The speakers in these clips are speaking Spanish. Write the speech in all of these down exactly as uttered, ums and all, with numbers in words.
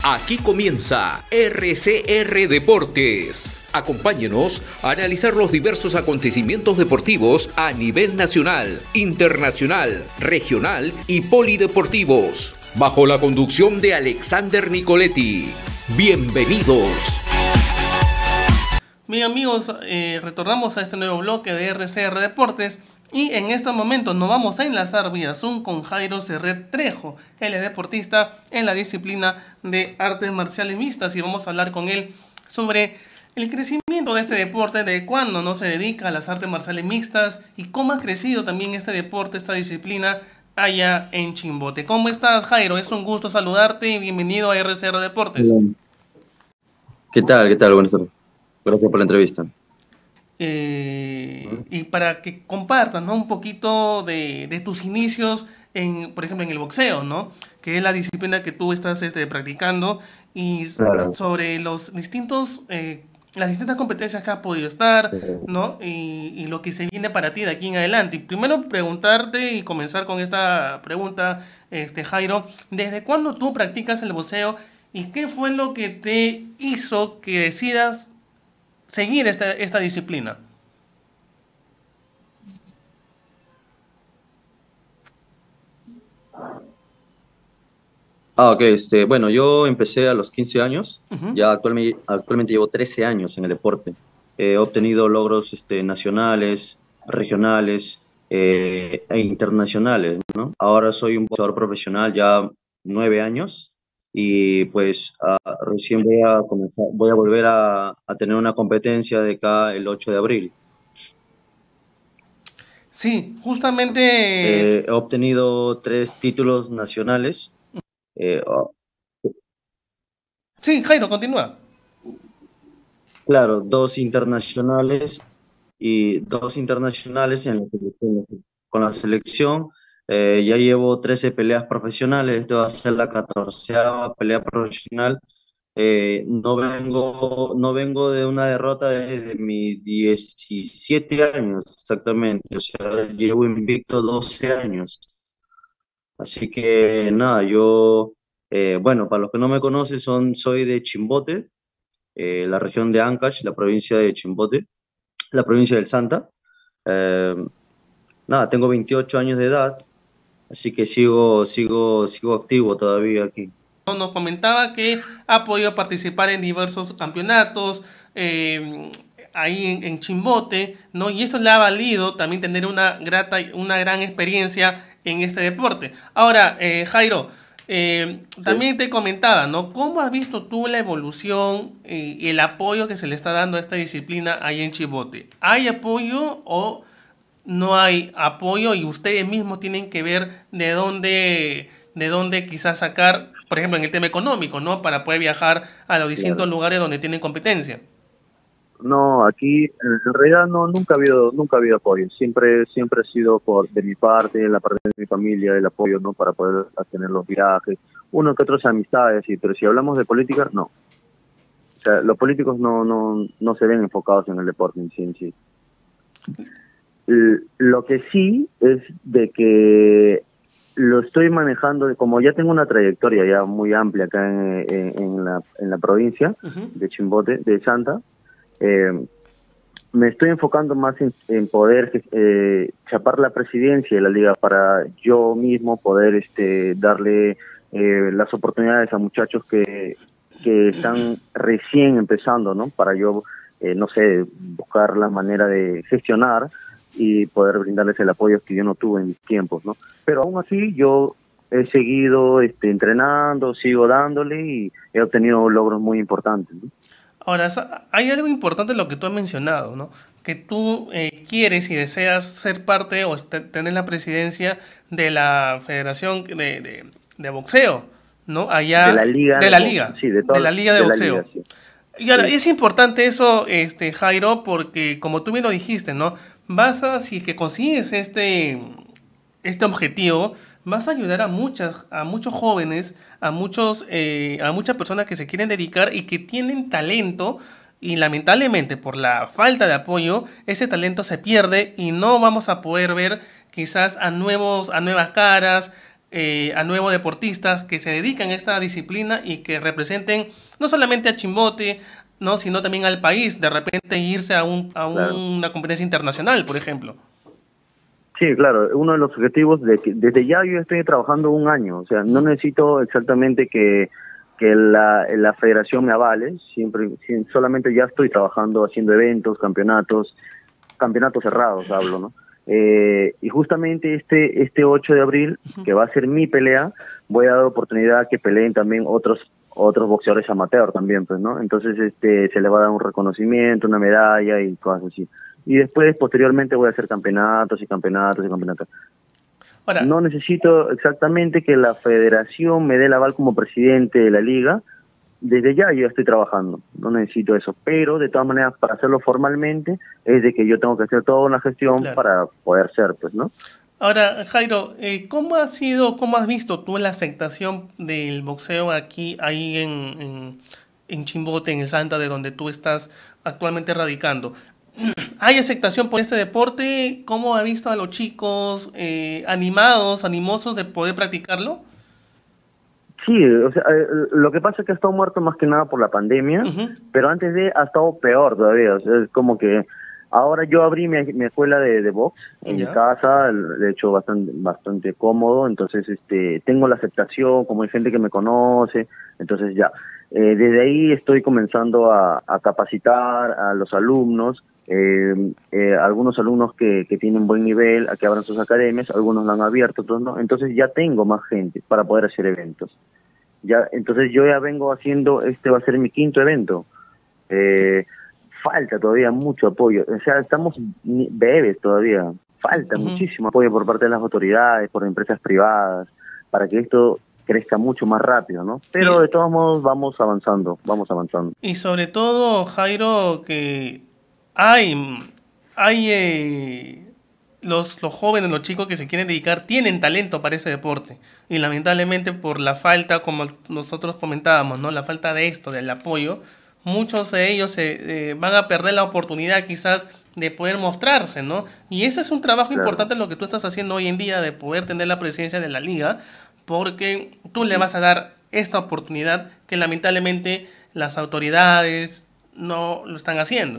Aquí comienza R C R Deportes. Acompáñenos a analizar los diversos acontecimientos deportivos a nivel nacional, internacional, regional y polideportivos, bajo la conducción de Alexander Nicoletti. Bienvenidos. Bien amigos, eh, retornamos a este nuevo bloque de R C R Deportes y en este momento nos vamos a enlazar vía Zoom con Jairo Serret Trejo. Él es deportista en la disciplina de artes marciales mixtas y vamos a hablar con él sobre el crecimiento de este deporte, de cuándo no se dedica a las artes marciales mixtas y cómo ha crecido también este deporte, esta disciplina allá en Chimbote. ¿Cómo estás, Jairo? Es un gusto saludarte y bienvenido a R C R Deportes. Bien. ¿Qué tal? ¿Qué tal? Buenas tardes. Gracias por la entrevista. Eh, y para que compartas, ¿no?, un poquito de, de tus inicios, en, por ejemplo, en el boxeo, ¿no?, que es la disciplina que tú estás este, practicando, y Claro. sobre los distintos, eh, las distintas competencias que has podido estar, ¿no?, y, y lo que se viene para ti de aquí en adelante. Y primero preguntarte y comenzar con esta pregunta, este, Jairo, ¿desde cuándo tú practicas el boxeo y qué fue lo que te hizo que decidas seguir esta, esta disciplina? Ah, ok. Este, bueno, yo empecé a los quince años. Uh-huh. Ya actualmente, actualmente llevo trece años en el deporte. He obtenido logros este, nacionales, regionales eh, e internacionales, ¿no? Ahora soy un boxeador profesional ya nueve años y pues ah, recién voy a comenzar, voy a volver a, a tener una competencia de acá el ocho de abril. Sí, justamente. Eh, he obtenido tres títulos nacionales. eh, oh, Sí, Jairo, continúa. Claro, dos internacionales y dos internacionales en la selección. Con la selección eh, ya llevo trece peleas profesionales, esto va a ser la catorceava pelea profesional. Eh, no vengo, no vengo de una derrota desde mis diecisiete años exactamente, o sea, llevo invicto doce años. Así que nada, yo, eh, bueno, para los que no me conocen, son, soy de Chimbote, eh, la región de Ancash, la provincia de Chimbote, la provincia del Santa. Eh, Nada, tengo veintiocho años de edad, así que sigo, sigo, sigo activo todavía aquí. Nos comentaba que ha podido participar en diversos campeonatos, eh, ahí en, en Chimbote, ¿no? Y eso le ha valido también tener una grata, una gran experiencia en este deporte. Ahora, eh, Jairo, eh, Sí. también te comentaba, ¿no?, ¿cómo has visto tú la evolución eh, y el apoyo que se le está dando a esta disciplina ahí en Chimbote? ¿Hay apoyo o no hay apoyo y ustedes mismos tienen que ver de dónde, de dónde quizás sacar, por ejemplo, en el tema económico, ¿no?, para poder viajar a los distintos Claro. lugares donde tienen competencia? No, aquí en realidad no, nunca ha habido, nunca ha habido apoyo. Siempre, siempre ha sido por de mi parte, de la parte de mi familia, el apoyo, ¿no?, para poder tener los viajes, uno que otros amistades, sí, pero si hablamos de política, no. O sea, los políticos no, no, no se ven enfocados en el deporte en sí, en sí. L- Lo que sí es de que lo estoy manejando, como ya tengo una trayectoria ya muy amplia acá en, en, en la, en la provincia Uh-huh. de Chimbote, de Santa. Eh, me estoy enfocando más en, en poder eh, chapar la presidencia de la liga para yo mismo poder este darle eh, las oportunidades a muchachos que, que están recién empezando, ¿no? Para yo, eh, no sé, buscar la manera de gestionar y poder brindarles el apoyo que yo no tuve en mis tiempos, ¿no? Pero aún así yo he seguido este, entrenando, sigo dándole y he obtenido logros muy importantes, ¿no? Ahora, sa- hay algo importante en lo que tú has mencionado, ¿no? Que tú eh, quieres y deseas ser parte o este- tener la presidencia de la Federación de, de- de Boxeo, ¿no? De la Allá, liga de de la box, liga, sí, de de toda la liga de de la boxeo. liga, sí. Y ahora, Sí. es importante eso, este, Jairo, porque como tú bien lo dijiste, ¿no? Vas a, si es que consigues este, este objetivo, vas a ayudar a muchas, a muchos jóvenes, a muchos, eh, a muchas personas que se quieren dedicar y que tienen talento, y lamentablemente por la falta de apoyo, ese talento se pierde y no vamos a poder ver quizás a nuevos, a nuevas caras, eh, a nuevos deportistas que se dedican a esta disciplina y que representen no solamente a Chimbote, no, sino también al país, de repente irse a, un, a Claro. una competencia internacional, por ejemplo. Sí, claro, uno de los objetivos de que desde ya yo estoy trabajando un año, o sea, no necesito exactamente que, que la, la federación me avale, siempre sí, solamente ya estoy trabajando haciendo eventos, campeonatos, campeonatos cerrados hablo, ¿no? Eh, y justamente este este ocho de abril, que va a ser mi pelea, voy a dar oportunidad a que peleen también otros otros boxeadores amateur también, pues, ¿no? Entonces este se le va a dar un reconocimiento, una medalla y cosas así. Y después, posteriormente, voy a hacer campeonatos y campeonatos y campeonatos. Ahora, No necesito exactamente que la federación me dé el aval como presidente de la liga. Desde ya yo estoy trabajando, no necesito eso. Pero, de todas maneras, para hacerlo formalmente, es de que yo tengo que hacer toda una gestión Claro. para poder ser, pues, ¿no? ahora Jairo, eh, ¿cómo ha sido, cómo has visto tú la aceptación del boxeo aquí, ahí en, en, en Chimbote, en el Santa, de donde tú estás actualmente radicando? ¿Hay aceptación por este deporte? ¿Cómo ha visto a los chicos eh, animados, animosos de poder practicarlo? Sí, o sea, eh, lo que pasa es que ha estado muerto más que nada por la pandemia, Ujú. pero antes de ha estado peor todavía. O sea, es como que ahora yo abrí mi, mi escuela de, de box en Ya. mi casa, de hecho bastante bastante cómodo, entonces este tengo la aceptación, como hay gente que me conoce, entonces ya. Eh, desde ahí estoy comenzando a, a capacitar a los alumnos, eh, eh, algunos alumnos que, que tienen buen nivel, a que abran sus academias, algunos lo han abierto, otros no, entonces ya tengo más gente para poder hacer eventos. Ya, entonces yo ya vengo haciendo, este va a ser mi quinto evento. Eh, falta todavía mucho apoyo, o sea, estamos ni- bebés todavía, falta Ujú. muchísimo apoyo por parte de las autoridades, por empresas privadas, para que esto crezca mucho más rápido, ¿no? Pero Y- de todos modos vamos avanzando, vamos avanzando. Y sobre todo, Jairo, que hay, hay eh, los, los jóvenes, los chicos que se quieren dedicar, tienen talento para ese deporte. Y lamentablemente por la falta, como nosotros comentábamos, ¿no? La falta de esto, del apoyo, muchos de ellos se, eh, van a perder la oportunidad quizás de poder mostrarse, ¿no? Y ese es un trabajo Claro. importante lo que tú estás haciendo hoy en día de poder tener la presencia de la liga, porque tú le vas a dar esta oportunidad que lamentablemente las autoridades no lo están haciendo.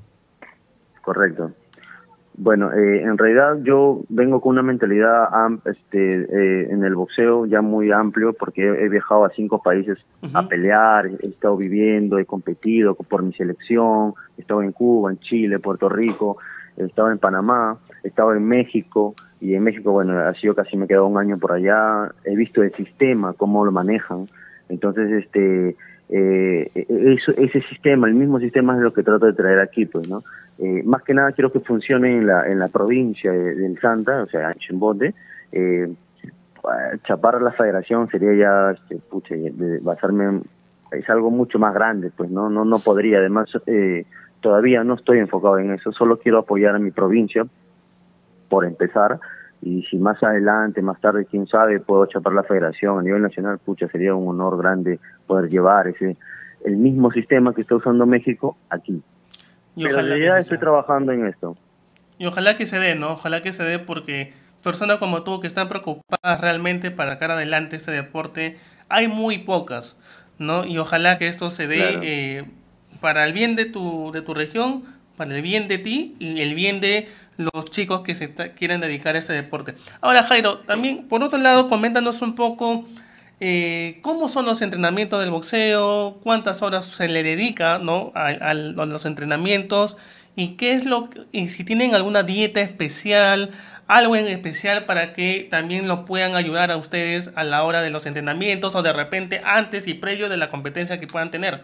Correcto. Bueno, eh, en realidad yo vengo con una mentalidad am- este, eh, en el boxeo ya muy amplio porque he, he viajado a cinco países Ujú. a pelear, he estado viviendo, he competido por mi selección, he estado en Cuba, en Chile, Puerto Rico, he estado en Panamá, he estado en México y en México, bueno, ha sido casi me he quedado un año por allá, he visto el sistema, cómo lo manejan, entonces este... Eh, eso, ese sistema, el mismo sistema es lo que trato de traer aquí, pues, ¿no? Eh, más que nada quiero que funcione en la en la provincia de, del Santa, o sea, en Chimbote. Eh, chapar a la federación sería ya, este, pucha, de basarme en, es algo mucho más grande, pues, ¿no? No, no podría, además, eh, todavía no estoy enfocado en eso, solo quiero apoyar a mi provincia, por empezar, y si más adelante, más tarde, quién sabe, puedo chapar la federación a nivel nacional, pucha, sería un honor grande poder llevar ese el mismo sistema que está usando México aquí. Y Pero en ojalá, realidad que estoy sea. trabajando en esto. Y ojalá que se dé, ¿no? Ojalá que se dé porque personas como tú que están preocupadas realmente para sacar adelante este deporte, hay muy pocas, ¿no? Y ojalá que esto se dé Claro. eh, para el bien de tu, de tu región, para el bien de ti y el bien de los chicos que se está- quieren dedicar a este deporte. Ahora, Jairo, también, por otro lado, coméntanos un poco eh, cómo son los entrenamientos del boxeo, cuántas horas se le dedica, ¿no? a, a- a los entrenamientos y qué es lo que- y si tienen alguna dieta especial, algo en especial para que también lo puedan ayudar a ustedes a la hora de los entrenamientos o de repente antes y previo de la competencia que puedan tener.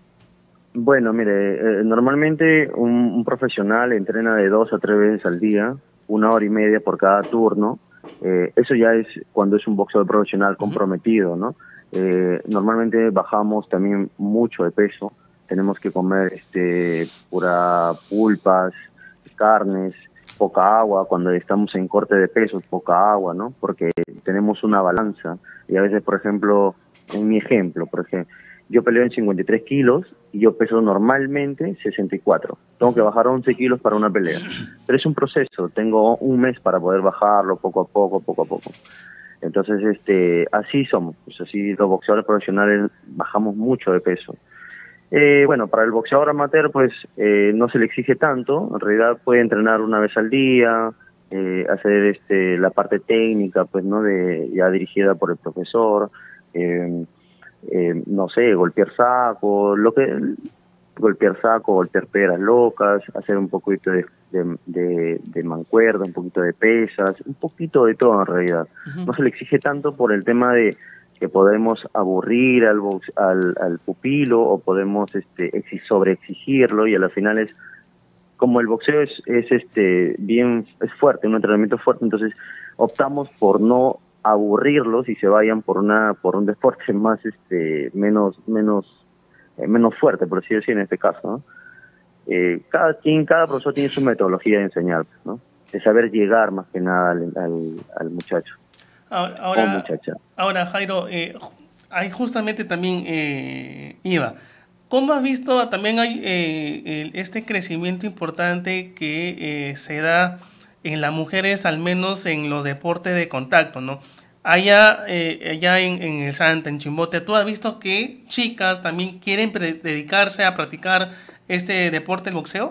Bueno, mire, eh, normalmente un, un profesional entrena de dos a tres veces al día, una hora y media por cada turno. Eh, eso ya es cuando es un boxeador profesional comprometido, ¿no? Eh, normalmente bajamos también mucho de peso. Tenemos que comer este pura pulpas, carnes, poca agua. Cuando estamos en corte de peso, poca agua, ¿no? Porque tenemos una balanza. Y a veces, por ejemplo, en mi ejemplo, por ejemplo, yo peleo en cincuenta y tres kilos y yo peso normalmente sesenta y cuatro. Tengo que bajar once kilos para una pelea. Pero es un proceso, tengo un mes para poder bajarlo poco a poco, poco a poco. Entonces, este, así somos, pues así los boxeadores profesionales bajamos mucho de peso. Eh, bueno, para el boxeador amateur, pues eh, no se le exige tanto, en realidad puede entrenar una vez al día, eh, hacer este, la parte técnica, pues, ¿no? De, ya dirigida por el profesor, eh, eh, no sé, golpear saco, lo que golpear saco, golpear peras locas, hacer un poquito de, de, de, de mancuerda, un poquito de pesas, un poquito de todo en realidad. Uh-huh. No se le exige tanto por el tema de que podemos aburrir al, box, al, al pupilo o podemos este, sobreexigirlo, y a la final es, como el boxeo es, es este bien es fuerte, un entrenamiento fuerte, entonces optamos por no aburrirlos y se vayan por una por un deporte más este menos menos menos fuerte, por así decir, en este caso, ¿no? Eh, cada quien, cada profesor tiene su metodología de enseñar, ¿no? De saber llegar más que nada al, al, al muchacho. Ahora, o muchacha. Ahora Jairo, eh, hay justamente también, eh, Iva, ¿cómo has visto también hay eh, el, este crecimiento importante que eh, se da en las mujeres, al menos en los deportes de contacto, ¿no? Allá, eh, allá en, en el Santa, en Chimbote, ¿tú has visto que chicas también quieren dedicarse a practicar este deporte, el boxeo?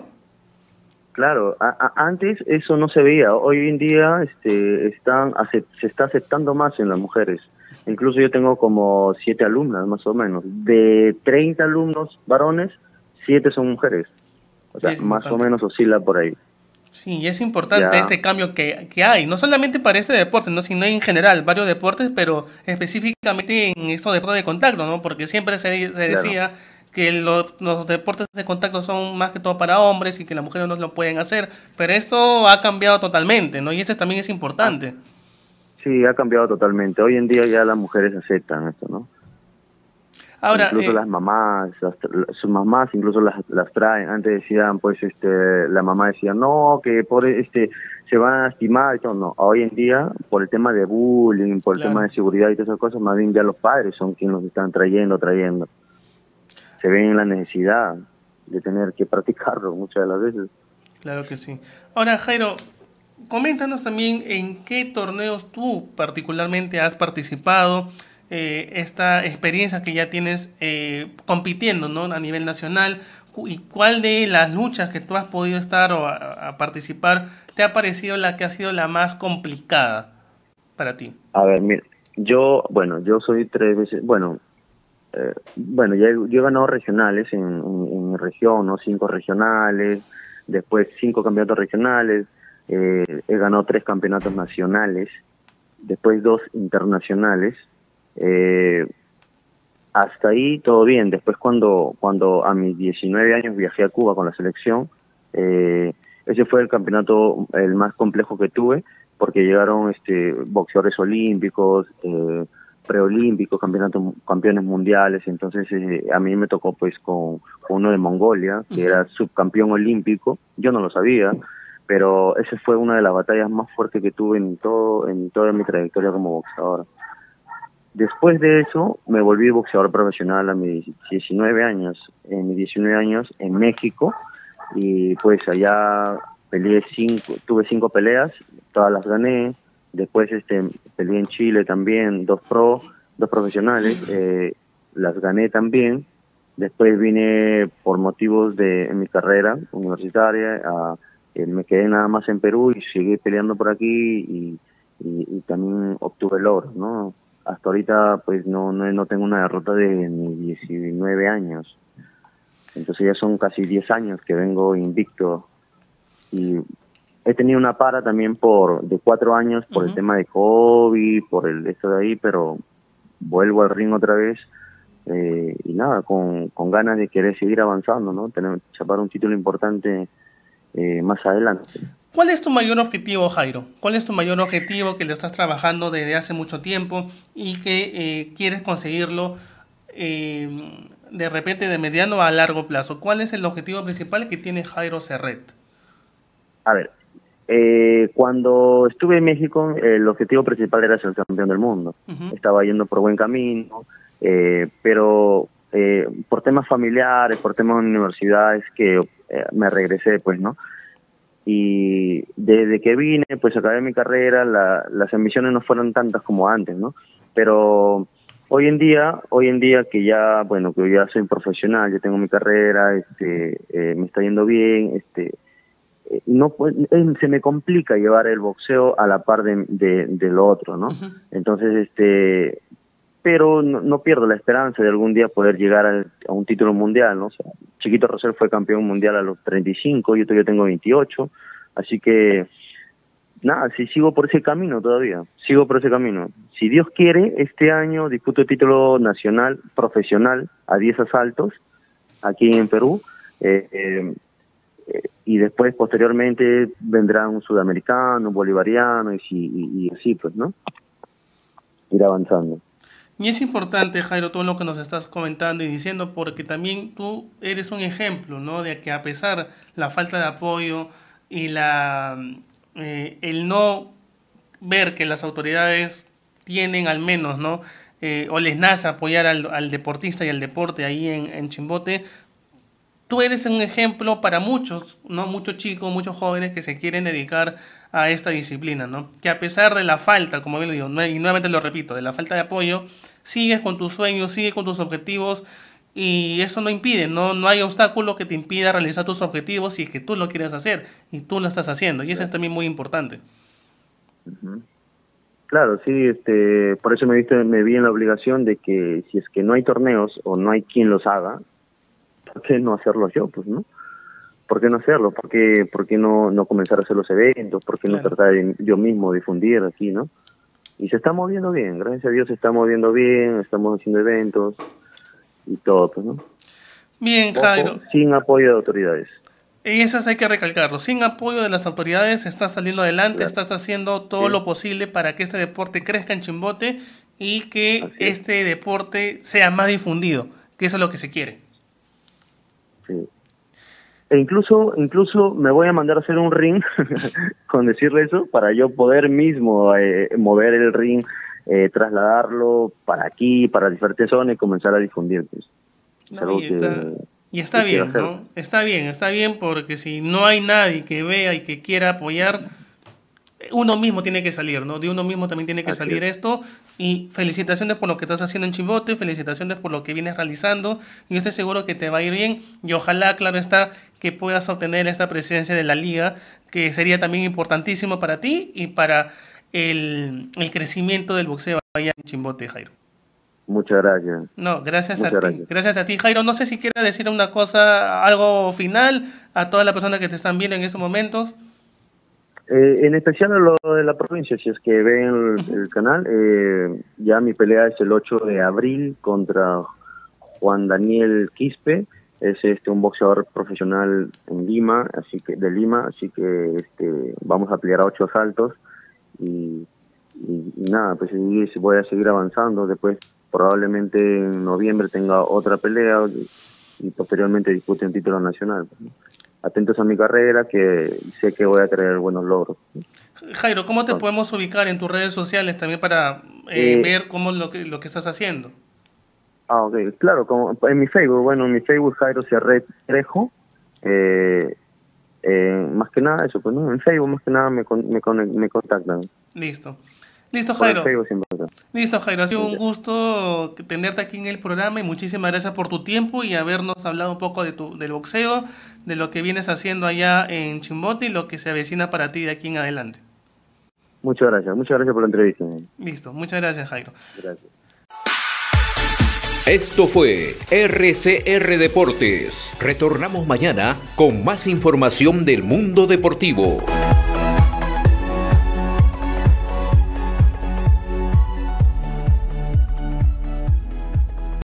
Claro, a, a, antes eso no se veía. Hoy en día este, están se está aceptando más en las mujeres. Incluso yo tengo como siete alumnas, más o menos. De treinta alumnos varones, siete son mujeres. O sea, más o menos oscila por ahí. Sí, y es importante ya. Este cambio que, que hay, no solamente para este deporte, ¿no? Sino en general, varios deportes, pero específicamente en estos deportes de contacto, ¿no? Porque siempre se, se decía claro. que lo, los deportes de contacto son más que todo para hombres y que las mujeres no lo pueden hacer, pero esto ha cambiado totalmente, ¿no? Y eso también es importante. Ah, sí, ha cambiado totalmente. Hoy en día ya las mujeres aceptan esto, ¿no? Ahora, incluso eh, las mamás, las, sus mamás incluso las, las traen. Antes decían, pues, este, la mamá decía, no, que por este se van a lastimar y todo. No, hoy en día, por el tema de bullying, por el claro. tema de seguridad y todas esas cosas, más bien ya los padres son quienes los están trayendo, trayendo. Se ven en la necesidad de tener que practicarlo muchas de las veces. Claro que sí. Ahora, Jairo, coméntanos también en qué torneos tú particularmente has participado. Eh, esta experiencia que ya tienes eh, compitiendo, ¿no? A nivel nacional, y cuál de las luchas que tú has podido estar o a, a participar te ha parecido la que ha sido la más complicada para ti. A ver, mira, yo, bueno, yo soy tres veces, bueno, eh, bueno, ya he, yo he ganado regionales en, en, en mi región, ¿no? Cinco regionales, después cinco campeonatos regionales, eh, he ganado tres campeonatos nacionales, después dos internacionales. Eh, hasta ahí todo bien. Después cuando cuando a mis diecinueve años viajé a Cuba con la selección, eh, ese fue el campeonato el más complejo que tuve, porque llegaron este boxeadores olímpicos, eh, preolímpicos, campeonatos campeones mundiales. Entonces eh, a mí me tocó pues con, con uno de Mongolia, que uh-huh. era subcampeón olímpico. Yo no lo sabía, pero esa fue una de las batallas más fuertes que tuve en todo en toda mi trayectoria como boxeador. Después de eso, me volví boxeador profesional a mis diecinueve años, en mis diecinueve años en México, y pues allá peleé cinco, tuve cinco peleas, todas las gané. Después este peleé en Chile también, dos pro, dos profesionales, eh, las gané también. Después vine por motivos de en mi carrera universitaria, a, eh, me quedé nada más en Perú y seguí peleando por aquí y, y, y también obtuve logros, ¿no? Hasta ahorita pues no, no no tengo una derrota de mis diecinueve años. Entonces ya son casi diez años que vengo invicto. Y he tenido una para también por de cuatro años por uh-huh. el tema de COVID, por el esto de ahí, pero vuelvo al ring otra vez. Eh, y nada, con, con ganas de querer seguir avanzando, ¿no? Tener, chapar un título importante eh, más adelante. ¿Cuál es tu mayor objetivo, Jairo? ¿Cuál es tu mayor objetivo que lo estás trabajando desde hace mucho tiempo y que eh, quieres conseguirlo eh, de repente de mediano a largo plazo? ¿Cuál es el objetivo principal que tiene Jairo Serret? A ver, eh, cuando estuve en México, el objetivo principal era ser campeón del mundo. Uh-huh. Estaba yendo por buen camino, eh, pero eh, por temas familiares, por temas de universidades, que eh, me regresé, pues, ¿no? y desde que vine, pues acabé mi carrera, la, las ambiciones no fueron tantas como antes, ¿no? Pero hoy en día, hoy en día que ya, bueno, que ya soy profesional, ya tengo mi carrera, este, eh, me está yendo bien, este, eh, no eh, se me complica llevar el boxeo a la par de, de, de lo otro, ¿no? Uh-huh. Entonces, este, pero no, no pierdo la esperanza de algún día poder llegar a, a un título mundial, ¿no? O sea, Chiquito Rosell fue campeón mundial a los treinta y cinco, yo todavía tengo veintiocho, así que nada, si sigo por ese camino todavía, sigo por ese camino. Si Dios quiere, este año disputo el título nacional profesional a diez asaltos aquí en Perú, eh, eh, eh, y después posteriormente vendrá un sudamericano, un bolivariano, y, y, y así pues, ¿no? Ir avanzando. Y es importante, Jairo, todo lo que nos estás comentando y diciendo, porque también tú eres un ejemplo, ¿no? De que a pesar de la falta de apoyo y la eh, el no ver que las autoridades tienen al menos, ¿no? Eh, o les nace apoyar al, al deportista y al deporte ahí en, en Chimbote, tú eres un ejemplo para muchos, ¿no? Muchos chicos, muchos jóvenes que se quieren dedicar a esta disciplina, ¿no? Que a pesar de la falta, como bien lo digo, y nuevamente lo repito, de la falta de apoyo, sigues con tus sueños, sigues con tus objetivos, y eso no impide, no, no hay obstáculo que te impida realizar tus objetivos si es que tú lo quieres hacer, y tú lo estás haciendo, y eso es también muy importante. Uh-huh. Claro, sí, este, por eso me, viste, me vi en la obligación de que si es que no hay torneos o no hay quien los haga, ¿por qué no hacerlos yo, pues, no? ¿Por qué no hacerlo? ¿Por qué, por qué no, no comenzar a hacer los eventos? ¿Por qué no claro. tratar de yo mismo difundir aquí, no? Y se está moviendo bien, gracias a Dios se está moviendo bien, estamos haciendo eventos y todo, pues, ¿no? Bien, Jairo. Ojo, sin apoyo de autoridades. Y eso hay que recalcarlo. Sin apoyo de las autoridades estás saliendo adelante, claro. estás haciendo todo sí. lo posible para que este deporte crezca en Chimbote y que Así este es. deporte sea más difundido, que eso es lo que se quiere. Sí. E incluso, incluso me voy a mandar a hacer un ring con decirle eso para yo poder mismo eh, mover el ring, eh, trasladarlo para aquí, para diferentes zonas y comenzar a difundir. Pues. No, y, está, que, y está que bien, ¿no? Está bien, está bien porque si no hay nadie que vea y que quiera apoyar, uno mismo tiene que salir, ¿no? De uno mismo también tiene que Así salir es. esto. Y felicitaciones por lo que estás haciendo en Chimbote, felicitaciones por lo que vienes realizando. Yo estoy seguro que te va a ir bien y ojalá, claro está, que puedas obtener esta presencia de la liga, que sería también importantísimo para ti y para el, el crecimiento del boxeo allá en Chimbote, Jairo. Muchas gracias. No, gracias Muchas a gracias. ti. Gracias a ti, Jairo. No sé si quieres decir una cosa, algo final a todas las personas que te están viendo en estos momentos. Eh, en especial a lo de la provincia, si es que ven el, uh-huh. el canal, eh, ya mi pelea es el ocho de abril contra Juan Daniel Quispe, es este un boxeador profesional en Lima, así que de Lima, así que este vamos a pelear a ocho asaltos y, y, y nada, pues voy a seguir avanzando, después probablemente en noviembre tenga otra pelea y, y posteriormente dispute un título nacional. Atentos a mi carrera, que sé que voy a traer buenos logros. Jairo, ¿cómo te podemos ubicar en tus redes sociales también para eh, eh, ver cómo lo que, lo que estás haciendo? Ah, ok, claro, como en mi Facebook, bueno, en mi Facebook Jairo Serret Trejo, eh, eh, más que nada eso, pues no, en Facebook más que nada me, me, me contactan. Listo. Listo, Jairo. Listo, Jairo. Ha sido un gusto tenerte aquí en el programa y muchísimas gracias por tu tiempo y habernos hablado un poco de tu, del boxeo, de lo que vienes haciendo allá en Chimbote y lo que se avecina para ti de aquí en adelante. Muchas gracias, muchas gracias por la entrevista. Listo, muchas gracias, Jairo. Gracias. Esto fue R C R Deportes. Retornamos mañana con más información del mundo deportivo.